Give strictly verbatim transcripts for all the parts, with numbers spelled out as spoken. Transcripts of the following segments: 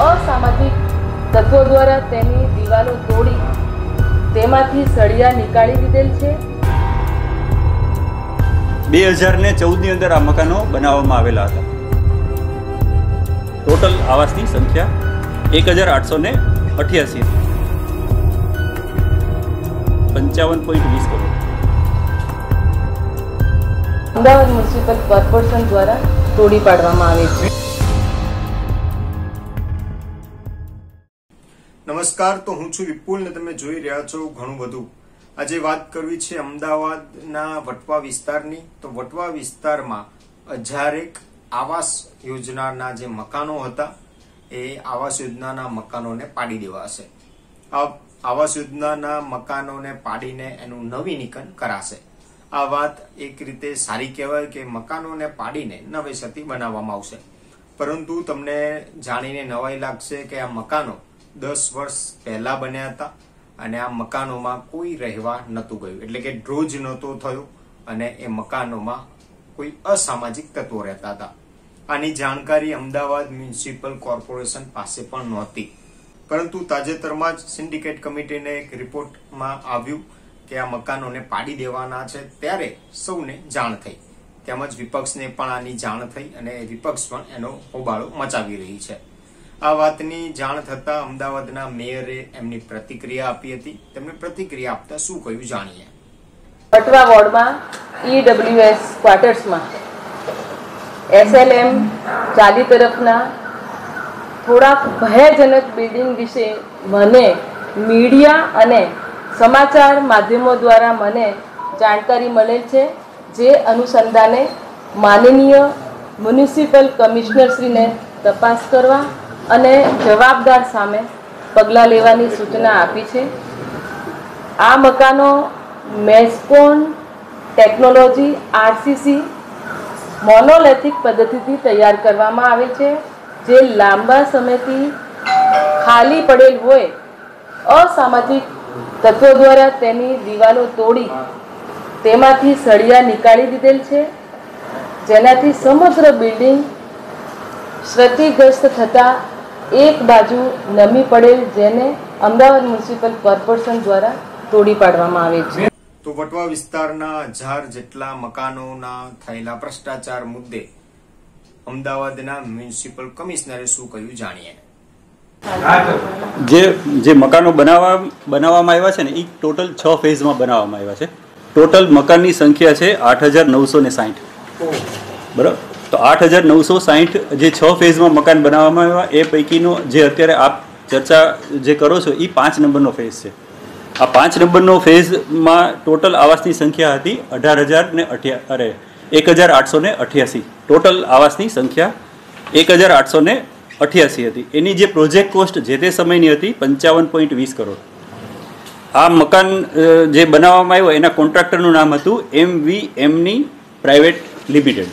અસામાજિક તત્વો દ્વારા તેની દિવાલો તોડી તેમાંથી સળિયા નીકાળી દીધેલ છે। બે હજાર ને ચૌદ ની અંદર આ મકાનો બનાવવામાં આવેલા હતા। ટોટલ આવાસની સંખ્યા એક હજાર આઠસો ને અઠ્યાસી પંચાવન પોઈન્ટ વીસ કરોડ અમદાવાદ મ્યુનિસિપલ કોર્પોરેશન દ્વારા તોડી પાડવામાં આવે છે। નમસ્કાર, તો હું છું વિપુલ ને તમે જોઈ રહ્યા છો ઘણું બધું। આજે વાત કરવી છે અમદાવાદના વટવા વિસ્તારની। તો વટવા વિસ્તારમાં હજારેક આવાસ યોજનાના જે મકાનો હતા એ આવાસ યોજનાના મકાનોને પાડી દેવાશે। આ આવાસ યોજનાના મકાનોને પાડીને એનું નવીનીકરણ કરાશે। આ વાત એક રીતે સારી કહેવાય કે મકાનોને પાડીને નવેસરથી બનાવવામાં આવશે, પરંતુ તમને જાણીને નવાઈ લાગશે કે આ મકાનો દસ વર્ષ પહેલા બન્યા હતા અને આ મકાનોમાં કોઈ રહેવા નહોતું ગયું, એટલે કે ડ્રોજ નહોતો થયો અને એ મકાનોમાં કોઈ અસામાજિક તત્વો રહેતા હતા। આની જાણકારી અમદાવાદ મ્યુનિસિપલ કોર્પોરેશન પાસે પણ નહોતી, પરંતુ તાજેતરમાં જ સિન્ડિકેટ કમિટીને એક રિપોર્ટમાં આવ્યું કે આ મકાનોને પાડી દેવાના છે, ત્યારે સૌને જાણ થઈ, તેમજ વિપક્ષને પણ આની જાણ થઈ અને વિપક્ષ પણ એનો હોબાળો મચાવી રહી છે। આ વાતની જાણ થતા અમદાવાદના મેયરે એમની પ્રતિક્રિયા આપી હતી। તેમણે પ્રતિક્રિયા આપતા શું કહ્યું જાણીએ। વટવા વોર્ડમાં ઈડબ્લ્યુએસ ક્વાર્ટર્સમાં એસએલએમ ચાલી તરફના થોડાક ભયજનક બિલ્ડિંગ વિશે મને મીડિયા અને સમાચાર માધ્યમો દ્વારા મને જાણકારી મળેલ છે, જે અનુસંધાને માનનીય મ્યુનિસિપલ કમિશનરશ્રીને તપાસ કરવા અને જવાબદાર સામે પગલાં લેવાની સૂચના આપી છે। આ મકાનો મેસ્કોન ટેકનોલોજી આરસીસી મોનોલિથિક પદ્ધતિથી તૈયાર કરવામાં આવે છે, જે લાંબા સમયથી ખાલી પડેલ હોય અસામાજિક તત્વો દ્વારા તેની દિવાલો તોડી તેમાંથી સળિયા નીકાળી દીધેલ છે, જેનાથી સમગ્ર બિલ્ડિંગ ક્ષતિગ્રસ્ત થતા એક બાજુ નમી પડેલ, જેને અમદાવાદ મ્યુનિસિપલ કોર્પોરેશન દ્વારા તોડી પાડવામાં આવે છે। તો વટવા વિસ્તારના હજાર જેટલા મકાનોના થયેલા ભ્રષ્ટાચાર મુદ્દે અમદાવાદના મ્યુનિસિપલ કમિશનરે શું કહ્યું જાણીએ। જે જે મકાનો બનાવવા બનાવવામાં આવ્યા છે ને એ ટોટલ છ ફેઝમાં બનાવવામાં આવ્યા છે। ટોટલ મકાનની સંખ્યા છે આઠ હજાર નવસો ને સાહીઠ બરાબર। તો આઠ હજાર નવસો સાહીઠ જે છ ફેઝમાં મકાન બનાવવામાં આવ્યા એ પૈકીનો જે અત્યારે આપ ચર્ચા જે કરો છો એ પાંચ નંબરનો ફેઝ છે। આ પાંચ નંબરનો ફેઝમાં ટોટલ આવાસની સંખ્યા હતી અઢાર હજાર ને અઠ્યા અરે એક હજાર આઠસો ને અઠ્યાસી ટોટલ આવાસની સંખ્યા એક હજાર આઠસો ને અઠ્યાસી હતી। એની જે પ્રોજેક્ટ કોસ્ટ જે તે સમયની હતી પંચાવન પોઈન્ટ વીસ કરોડ। આ મકાન જે બનાવવામાં આવ્યો એના કોન્ટ્રાક્ટરનું નામ હતું એમ વી એમની પ્રાઇવેટ લિમિટેડ।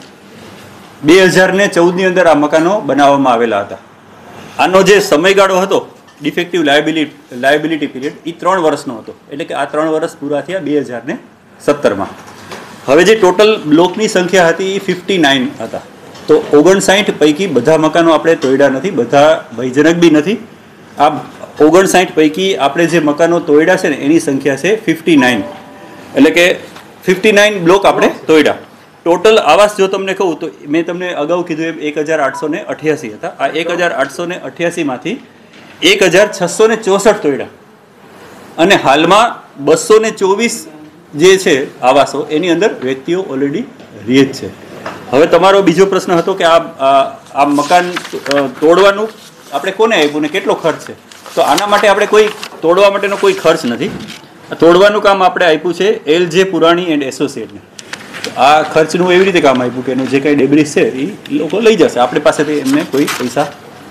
બે હજાર ને ચૌદની અંદર આ મકાનો બનાવવામાં આવેલા હતા। આનો જે સમયગાળો હતો ડિફેક્ટિવ લાયબિલિટી લાયબિલિટી પીરિયડ એ ત્રણ વર્ષનો હતો, એટલે કે આ ત્રણ વર્ષ પૂરા થયા બે હજાર ને સત્તરમાં। હવે જે ટોટલ બ્લોકની સંખ્યા હતી એ ફિફ્ટી નાઇન હતા। તો ઓગણસાઠ પૈકી બધા મકાનો આપણે તોડ્યા નથી, બધા ભયજનક બી નથી। આ ઓગણસાઠ પૈકી આપણે જે મકાનો તોડ્યા છે ને એની સંખ્યા છે ફિફ્ટી નાઇન, એટલે કે ફિફ્ટી નાઇન બ્લોક આપણે તોડ્યા। ટોટલ આવાસ જો તમને કહું તો મેં તમને અગાઉ કીધું એમ એક હજાર આઠસો ને અઠ્યાસી હતા। આ એક હજાર આઠસો ને અઠ્યાસીમાંથી એક હજાર છસો ને ચોસઠ તોડ્યા અને હાલમાં બસો ને ચોવીસ જે છે આવાસો એની અંદર વ્યક્તિઓ ઓલરેડી રહે જ છે। હવે તમારો બીજો પ્રશ્ન હતો કે આ આ મકાન તોડવાનું આપણે કોને આપ્યું ને કેટલો ખર્ચ છે? તો આના માટે આપણે કોઈ તોડવા માટેનો કોઈ ખર્ચ નથી। તોડવાનું કામ આપણે આપ્યું છે એલ જે પુરાણી એન્ડ એસોસિએટને। આ ખર્ચનું એવી રીતે કામ આપ્યું કે એનું જે કાંઈ ડેબ્રિસ છે એ લોકો લઈ જશે, આપણી પાસેથી એમને કોઈ પૈસા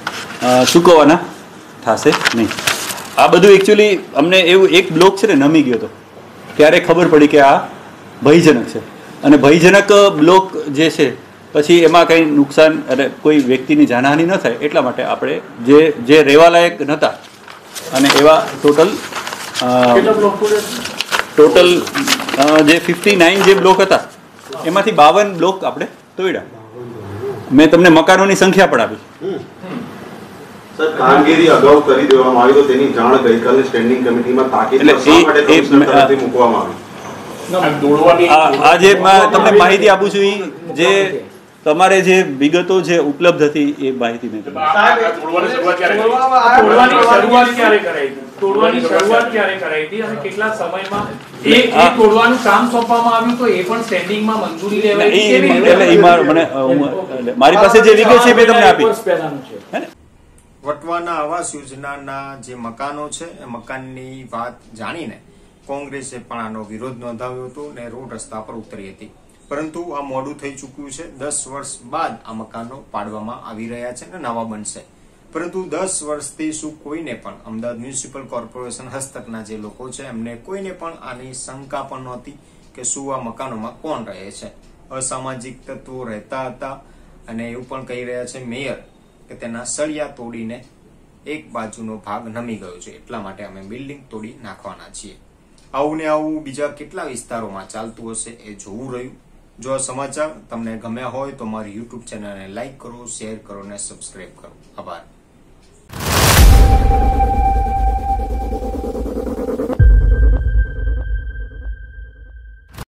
ચૂકવવાના થશે નહીં। આ બધું એકચ્યુઅલી અમને એવું એક બ્લોક છે ને નમી ગયો હતો ત્યારે ખબર પડી કે આ ભયજનક છે, અને ભયજનક બ્લોક જે છે પછી એમાં કંઈ નુકસાન અને કોઈ વ્યક્તિની જાનહાનિ ન થાય એટલા માટે આપણે જે જે રહેવાલાયક નહોતા અને એવા ટોટલ ટોટલ જે ફિફ્ટી નાઇન જે બ્લોક હતા એમાંથી બાવન બ્લોક આપણે તોડ્યા। મેં તમને મકાનોની સંખ્યા પણ આપી। સર કામગીરી અગાઉ કરી દેવામાં આવી તો તેની જાણ ગઈકાલે સ્ટેન્ડિંગ કમિટીમાં તાકીદ શા માટે કમિશનર તરફથી મૂકવામાં આવી? આજે તમને માહિતી આપું છું ઈ જે તમારે જે વિગતો જે ઉપલબ્ધ હતી એ માહિતી મેં તોડવાની શરૂઆત ક્યારે કરાઈ હતી તોડવાની શરૂઆત ક્યારે કરાઈ હતી અને કેટલા સમયમાં એ એ તોડવાનું કામ સોંપવામાં આવ્યું તો એ પણ સ્ટેન્ડિંગમાં મંજૂરી લેવાઈ હતી એટલે ઈ મને મારી પાસે જે વિગત છે મેં તમને આપી. વટવાના આવાસ યોજનાના જે મકાનો છે એ મકાનની વાત જાણીને કોંગ્રેસે પણ આનો વિરોધ નોંધાવ્યો હતો અને રોડ રસ્તા પર ઉતરી હતી. પરંતુ આ મોડું થઈ ચૂક્યું છે. દસ વર્ષ બાદ આ મકાનો પાડવામાં આવી રહ્યા છે અને નવા બનશે. પરંતુ દસ વર્ષથી શું કોઈને પણ અમદાવાદ મ્યુનિસિપલ કોર્પોરેશન હસ્તકના જે લોકો છે એમને કોઈને પણ આની શંકા પણ નહોતી કે શું આ મકાનોમાં કોણ રહે છે. અસામાજિક તત્વો રહેતા હતા અને એવું પણ કહી રહ્યા છે મેયર કે તેના સળિયા તોડીને એક બાજુનો ભાગ નમી ગયો છે એટલા માટે અમે બિલ્ડિંગ તોડી નાખવાના છીએ. આવું ને આવું બીજા કેટલા વિસ્તારોમાં ચાલતું હશે એ જોવું રહ્યું. જો આ સમાચાર તમને ગમ્યા હોય તો મારી યુટ્યુબ ચેનલને લાઈક કરો, શેર કરો અને સબસ્ક્રાઇબ કરો. આભાર.